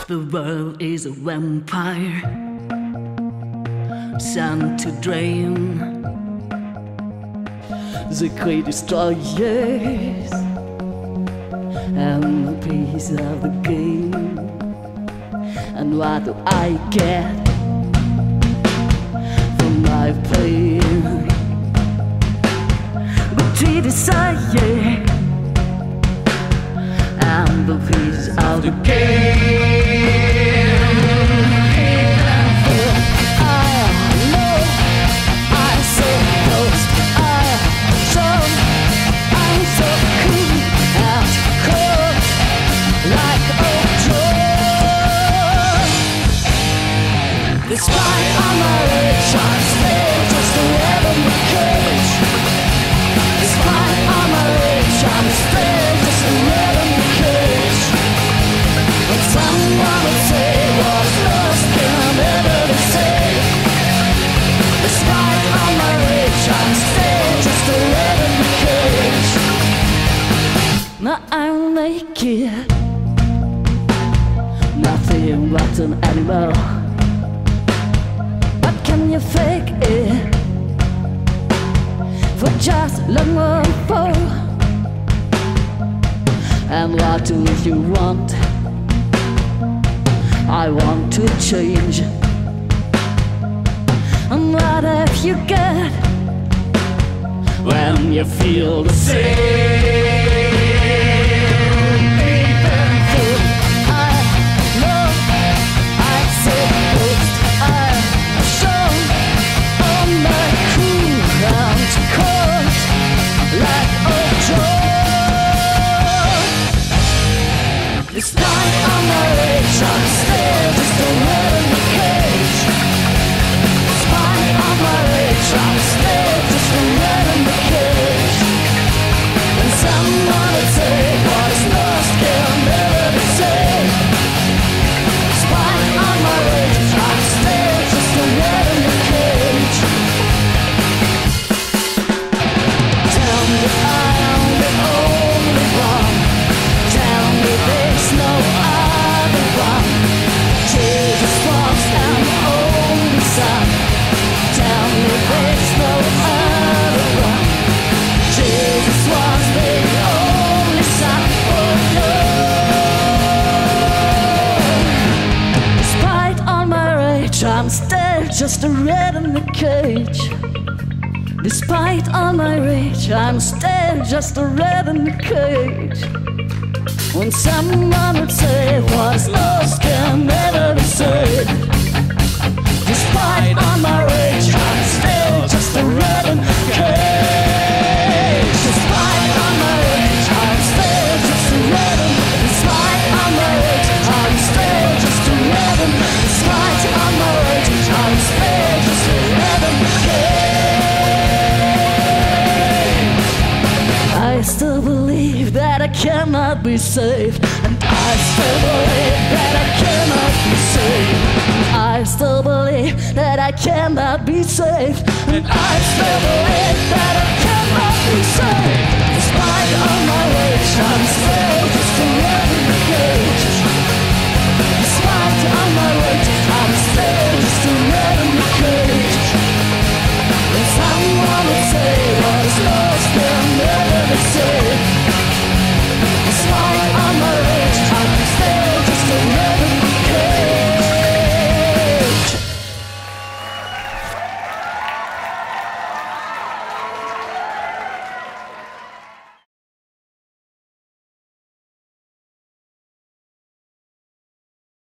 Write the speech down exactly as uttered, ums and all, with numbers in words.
The world is a vampire sent to drain the great destroyers and the piece of the game. And what do I get from my pain? The tree desire and the piece of the game. Despite all my rage, I'm still just a rat in the cage. Despite all my rage, I'm still just a rat in the cage. But someone would say what's lost can never be saved. Despite all my rage, I'm still just a rat in the cage. Now I'm naked, nothing but an animal. Can you fake it for just long for? And what do you want? I want to change. And what if you get when you feel the same? Despite all my rage, I'm still just a rat in the cage. Despite all my rage, I'm still just a rat in the cage. And someone would say what is lost can never be saved. Despite all my rage, I'm still just a rat in the cage. Tell me I am the only one. Tell me there's no other one. Jesus was an only son. Tell me there's no other one. Jesus was the only son. Oh no. Despite all my rage, I'm still just a rat in the cage. Despite all my rage, I'm still just a rat in the cage. When someone would say what's lost can never be saved. Despite all my rage, I'm still just a rat in the cage. Despite all my rage, I'm still just a rat in. Despite all my rage, I'm still just a rat in. Despite all my rage, I'm still just a rat in the cage. I still believe that I cannot be saved, and I still believe that I cannot be saved. I still believe that I cannot be saved, and I still believe that I cannot be saved. Despite all my rage, I'm still just a